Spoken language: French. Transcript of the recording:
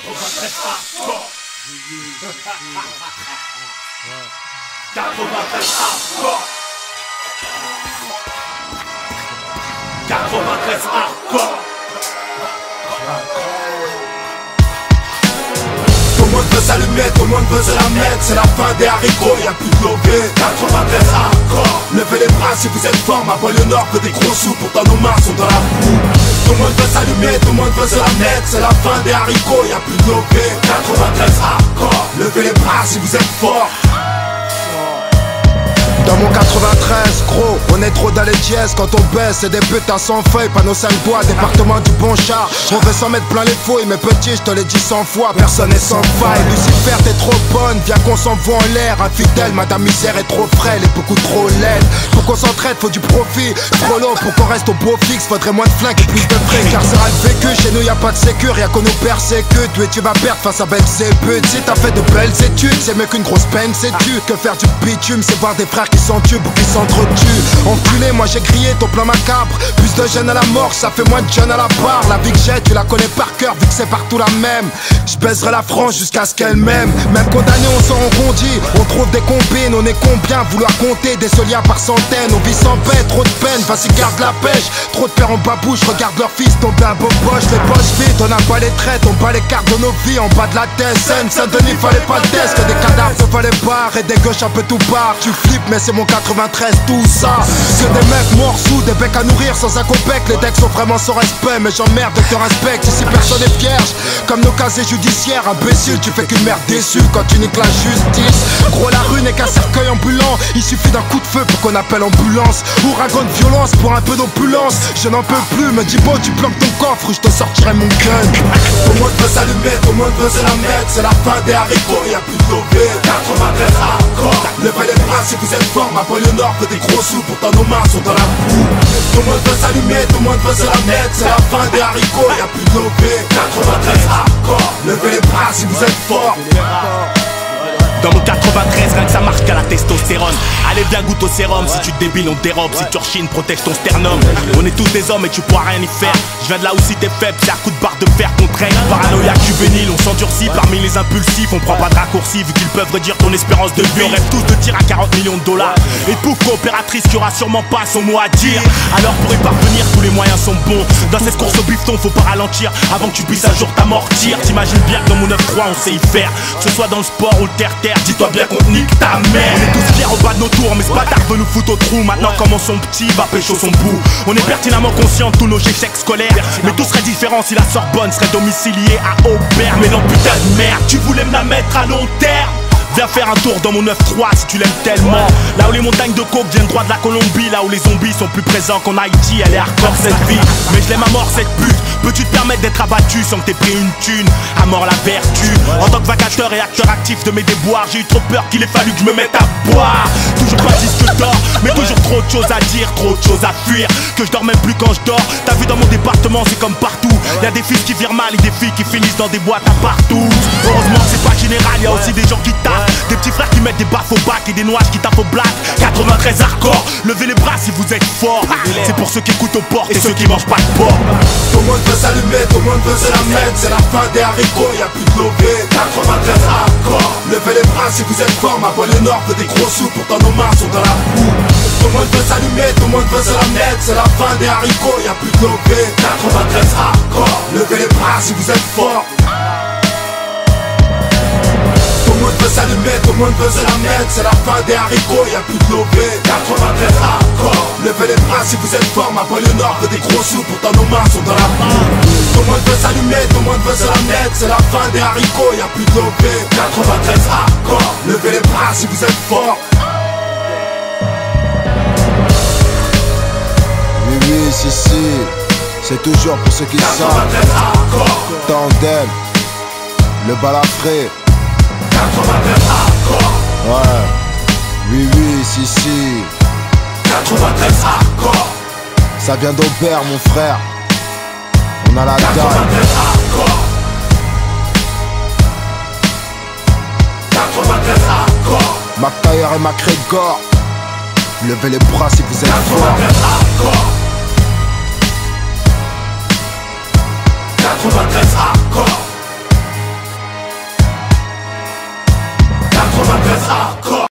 93 hardcore. 93 hardcore. 93 hardcore. Tout le monde veut s'allumer, tout le monde veut se la mettre. C'est la fin des haricots, y'a plus de lobby. 93 hardcore. Levez les bras si vous êtes fort. Ma banlieue nord veut des gros sous, pourtant nos mains sont dans la boue. Tout le monde veut s'allumer, tout le monde veut se la mettre. C'est la fin des haricots, y'a plus de lobby. 93 hardcore. Levez les bras si vous êtes fort. Dans mon 93, gros, on est trop dans les dièses. Quand on baisse, c'est des putains sans feuilles. Panneau 5 bois, département du bon char. On veut s'en mettre plein les fouilles, mais petit, je te l'ai dit 100 fois. Personne n'est sans faille. Lucifer, t'es trop bonne, viens qu'on s'envoie en l'air. Infidèle, madame misère est trop frêle et beaucoup trop laide. Pour qu'on s'entraide, faut du profit. Trop long pour qu'on reste au beau fixe. Faudrait moins de flingues et plus de frais. Car ça le vécu, chez nous y'a pas de sécure. Y'a qu'on nous persécute. Oui, tu vas perdre face à Belzébuth. Si t'as fait de belles études, c'est mieux qu'une grosse peine, sais-tu. Que faire du bitume, c'est voir des frères qui s'entuent ou qui s'entretuent. Enculé, moi j'ai crié ton plan macabre. Plus de jeunes à la mort, ça fait moins de jeunes à la barre. La vie que j'ai, tu la connais par cœur, vu que c'est partout la même. Je baiserai la France jusqu'à ce qu'elle m'aime. Même condamné, on s'en rendit. On trouve des combines, on est combien vouloir compter des soliens par centaines. On vit sans paix, trop de peine, vas-y garde la pêche. Trop de pères en babouche, regarde leur fils tomber à beau poche. Les poches vides, on n'a pas les traites, on bat les cartes de nos vies en bas de la tête. Saint-Denis, fallait pas le test, que des cadavres ne fallait pas. Et des gauches un peu tout part. Tu flippes, mais c'est mon 93, tout ça. C'est des mecs morts sous, des becs à nourrir sans un copec. Les decks sont vraiment sans respect, mais j'emmerde que te respecte. Ici personne n'est vierge, comme nos casiers judiciaires. Imbécile, tu fais qu'une merde déçue quand tu niques la justice. Gros, la rue n'est qu'un cercueil ambulant. Il suffit d'un coup de feu pour qu'on appelle ambulance. Ouragan de violence pour un peu d'opulence. Je n'en peux plus, me dis bon, tu planques ton coffre, je te sortirai mon gun. Tout le monde veut s'allumer, tout le monde veut se la mettre. C'est la fin des haricots, y'a plus de lobby. 93 hardcore. Levez les bras si vous êtes fort. Ma banlieue nord veut des gros sous, pourtant nos mains sont dans la boue. Tout le monde veut s'allumer, tout le monde veut se la mettre. C'est la fin des haricots, y'a plus de lobby. 93 hardcore. Levez les bras si vous êtes fort. Dans mon 93, rien que ça marche qu'à la testostérone. Allez viens goûte au sérum, si tu te débiles on te dérobe. Si tu rechines, protège ton sternum. On est tous des hommes et tu pourras rien y faire. Je viens de là où si t'es faible, c'est à coup de barre de fer qu'on traîne. Paranoïaque juvénile, on s'endurcit parmi les impulsifs. On prend pas de raccourcis vu qu'ils peuvent réduire ton espérance de vie. On rêve tous de tir à 40 millions de dollars. Et pouf, coopératrice qui aura sûrement pas son mot à dire. Alors pour y parvenir, tous les moyens sont bons. Dans cette course au bifton, faut pas ralentir avant que tu puisses un jour t'amortir. T'imagines bien que dans mon 9-3 on sait y faire. Que ce soit dans le sport ou le terre-terre. Dis-toi bien qu'on nique ta mère. On est tous fiers au bas de nos tours, mais ce bâtard veut nous foutre au trou. Maintenant comment son petit va pécho son bout. On est pertinemment conscient de tous nos échecs scolaires. Mais tout serait différent si la Sorbonne serait domiciliée à Aubert. Mais non putain de merde, tu voulais me la mettre à long terme. Viens faire un tour dans mon 9-3 si tu l'aimes tellement. Là où les montagnes de coke viennent droit de la Colombie. Là où les zombies sont plus présents qu'en Haïti. Elle est hardcore cette vie, mais je l'aime à mort cette pute. Peux-tu te permettre d'être abattu sans que t'aies pris une thune? À mort la vertu. En tant que vacateur et acteur actif de mes déboires, j'ai eu trop peur qu'il ait fallu que je me mette à boire. Toujours pas disque d'or, mais toujours trop de choses à dire, trop de choses à fuir. Que je dors même plus quand je dors. T'as vu dans mon département c'est comme partout. Y'a des fils qui virent mal et des filles qui finissent dans des boîtes à partout. Heureusement que c'est pas général, y'a aussi des gens qui tapent. Des petits frères qui mettent des baffes au bac et des noises qui tapent au black. 93 hardcore, levez les bras si vous êtes forts. C'est pour ceux qui écoutent aux portes et ceux qui mangent pas de porc. Tout le monde veut s'allumer, tout le monde veut se la mettre. C'est la fin des haricots, y'a plus de lobby. 93 hardcore. Levez les bras si vous êtes forts. Ma banlieue nord veut des gros sous, pourtant nos mains sont dans la boue. Tout le monde veut s'allumer, tout le monde veut se la mettre. C'est la fin des haricots, y'a plus de lobby. 93 hardcore. Levez les bras si vous êtes forts. Tout le monde veut s'allumer, tout le monde veut se la mettre. C'est la fin des haricots, y'a plus de lobby. 93 hardcore. Levez les bras si vous êtes forts. Ma banlieue nord veut des gros sous, pourtant nos mains sont dans la boue. Tout le monde veut s'allumer, tout le monde veut se la mettre. C'est la fin des haricots, y'a plus de lobby. 93 hardcore. Levez les bras si vous êtes forts. Oui, oui, si, c'est toujours pour ceux qui savent. Tandem, le balafré. 93 hardcore. Ouais, oui, oui, si. 93 hardcore. Ça vient d'Aubert, mon frère. On a la dalle. 93 hardcore. 93 hardcore. McTayer et McGregor. Levez les bras si vous êtes forts. 93 hardcore. 93 hardcore. 93 hardcore.